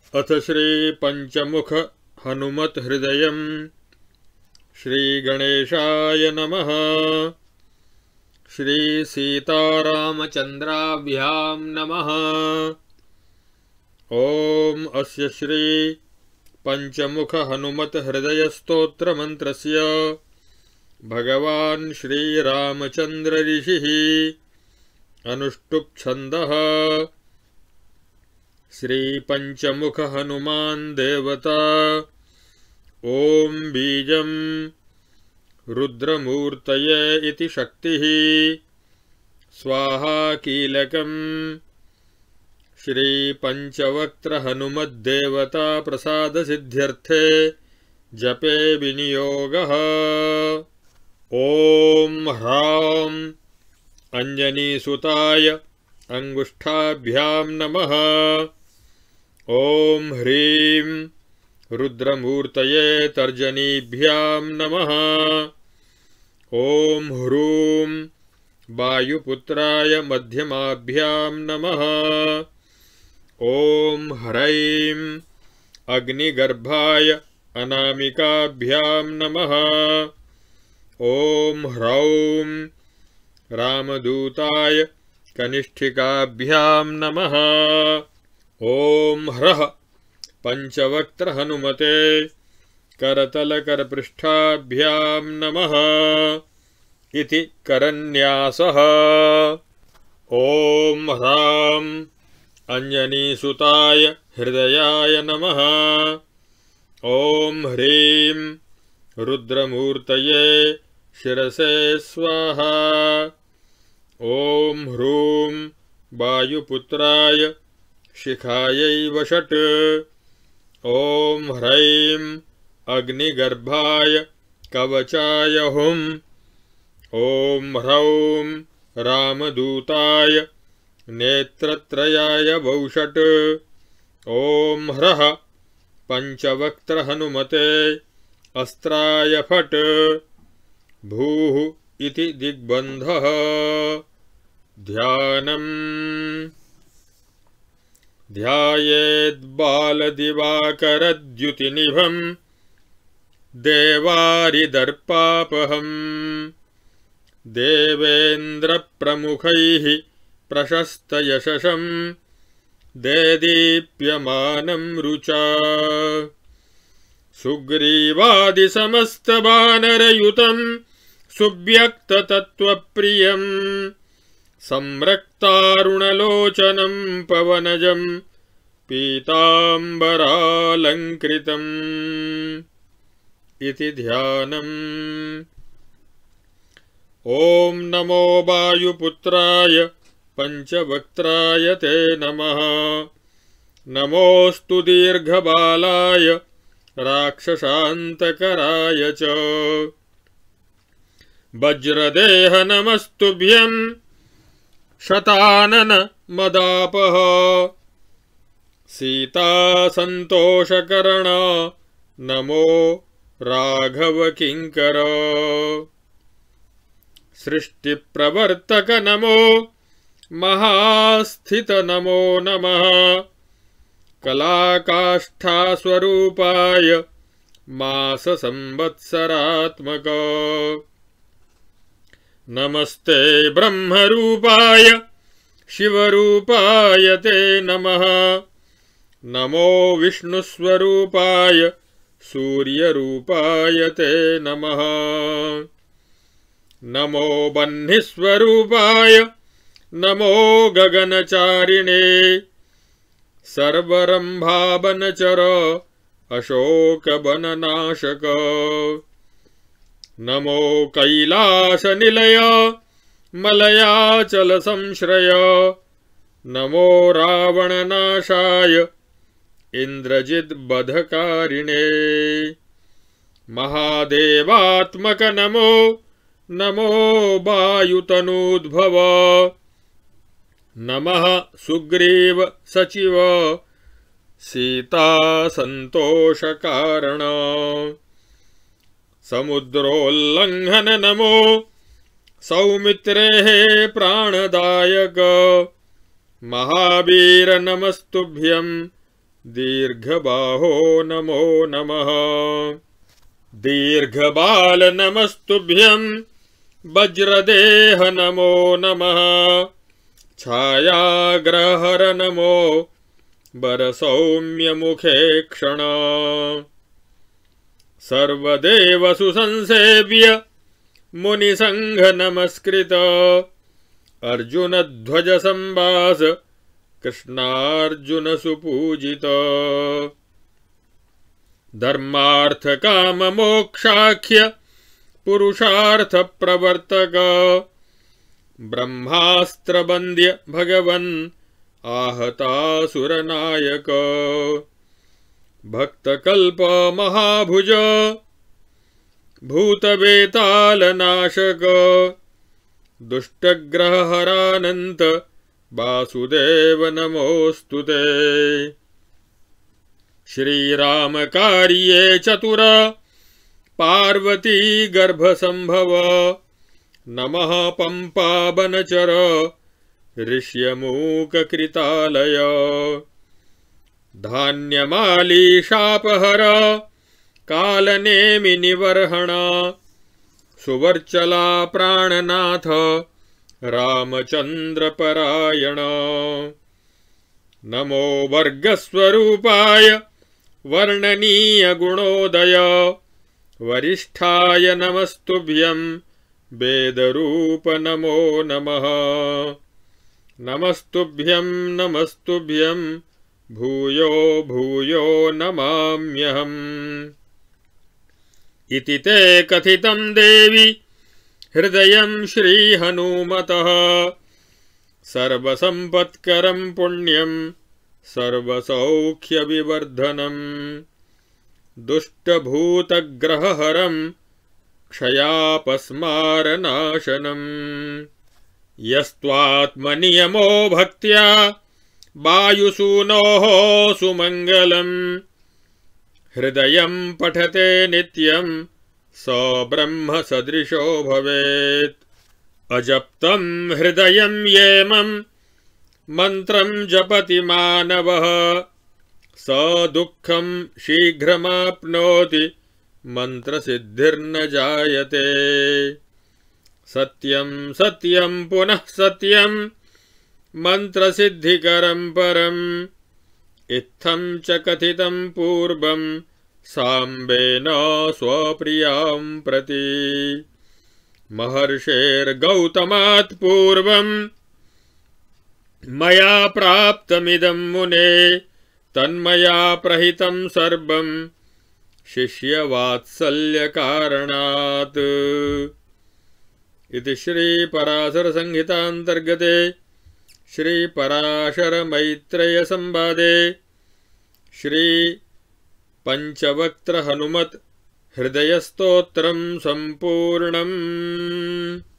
अथ श्री पंचमुख हनुमत हृदयम श्री गणेशाय नमः। श्री सीतारामचंद्राभ्यां नमः। ओम अस्य श्री पंचमुख हनुमत हृदय स्तोत्र मंत्रस्य भगवान् श्री रामचंद्र ऋषिः अनुष्टुप् छन्दः। श्री पंचमुख हनुमान देवता ओम बीजं रुद्रमूर्तये इति शक्तिः स्वाहा कीलकं श्री पंचवक्त्र हनुमद्देवता प्रसाद सिद्ध्यर्थे जपे विनियोगः। ओम ह्रां अंजनीसुताय अंगुष्ठाभ्यां नमः। ओम ह्रीं रुद्रमूर्तये तर्जनीभ्यां नमः। ओम ह्रूं वायुपुत्राय मध्यमाभ्यां नमः। ओम ह्रैं अग्निगर्भाय अनामिकाभ्यां नमः। ओम ह्रौं रामदूताय कनिष्ठिकाभ्यां नमः। ओम ह्रः पंचवक्त्र हनुमते करतलकरपृष्ठाभ्यां नमः इति करन्यासः। ओम ह्रां अंजनीसुताय हृदयाय नमः। ओम ह्रीं रुद्रमूर्तये शिरसे स्वाहा। ओम ह्रूं वायुपुत्राय शिखायै वषट्। ओम ह्रैं अग्निगर्भाय कवचाय हुं। ओम ह्रौं रामदूताय नेत्रत्रयाय वौषट्। ओम ह्रः पंचवक्त्र हनुमते अस्त्राय फट्। भूः इति दिग्बन्धः। ध्यानम् ध्यायेद्बालदिवाकरद्युतिनिभं देवारिदर्पापहम्। देवेन्द्रप्रमुखैः प्रशस्तयशसं देदीप्यमानं रुचा। सुग्रीवादिसमस्तवानरयुतं सुव्यक्ततत्त्वप्रियं सम्रक्तारुणलोचनं पवनजं पीताम्बरालङ्कृतम् इति ध्यानम्। ॐ नमो वायुपुत्राय पंचवक्त्राय ते नमः। नमोऽस्तु दीर्घबालाय राक्षसान्तकराय च। वज्रदेह नमस्तुभ्यं शतानन मदापः। सीतासन्तोषकरण नमो राघव किङ्कर। सृष्टिप्रवर्तक नमो महास्थित नमो नमः। कलाकाष्ठास्वरूपाय माससंवत्सरात्मक। नमस्ते ब्रह्मरूपाय शिवरूपाय ते नमः। नमो विष्णुस्वरूपाय सूर्यरूपाय ते नमः। नमो बह्निस्वरूपाय नमो गगनचारिणे। सर्वरम्भावनचर अशोकवननाशक। नमो कैलासनिलय मलयाचलसंश्रय। नमो रावणनाशाय इन्द्रजिद्वधकारिणे। महादेवात्मक नमो नमो वायुतनूद्भव। नमः सुग्रीव सचिव सीता संतोषकारण। समुद्रोल्लंघन नमो सौमित्रेः प्राणदायक। महावीर नमस्तुभ्यं दीर्घबाहो नमो नमः। दीर्घबाल नमस्तुभ्यं वज्रदेह नमो नमः। छायाग्रहर नमो वरसौम्यमुखे क्षण। सर्वदेवसु संसेव्य मुनिसंघ नमस्कृत। अर्जुनध्वज संवास कृष्णार्जुन सुपूजित। धर्मार्थ काम मोक्षाख्य पुरुषार्थ प्रवर्तक। ब्रह्मास्त्र बंद्य भगवन् आहतासुर नायक। भक्तकल्प महाभुज भूतवेताल नाशक। दुष्टग्रहहरानंत वासुदेव नमोस्तुते। श्रीरामकार्ये चतुर पार्वती गर्भसंभव। नमः पंपावनचर ऋष्यमूककृतालय। धान्यमाली शापहर कालनेमि निवर्हण। सुवर्चला प्राणनाथ रामचंद्रपरायण। नमो वर्गस्वरूपाय वर्णनीय गुणोदय। वरिष्ठाय नमस्तुभ्यं वेदरूप नमो नमः। नमस्तुभ्यं नमस्तुभ्यं भूयो भूयो नमाम्यहम्। इति ते कथितं देवी हृदयं श्रीहनुमतः। सर्वसम्पत्करं पुण्यं सर्वसौख्यविवर्धनम्। दुष्टभूतग्रहहरं क्षयापस्मारनाशनम्। यस्त्वात्मनियमो भक्त्या वायुसूनोः सुमङ्गलम्। हृदयं पठते नित्यं स ब्रह्म सदृशो भवेत्। अजप्तं हृदयं येमं मन्त्रं जपति मानवः। स दुःखं शीघ्रमाप्नोति मन्त्रसिद्धिर्न जायते। सत्यं सत्यं पुनः सत्यं मन्त्रसिद्धिकरं परम्। इत्थं च कथितं पूर्वं साम्बेन स्वप्रियां प्रति। महर्षेर्गौतमात् पूर्वं मया प्राप्तमिदं मुने। तन्मया प्रहितं सर्वं शिष्यवात्सल्यकारणात्। इति श्रीपराशरसंहितान्तर्गते श्रीपराशरमैत्रेय संवादे श्री पंचवक्त्र हनुमत् हृदय स्तोत्रं संपूर्णम्।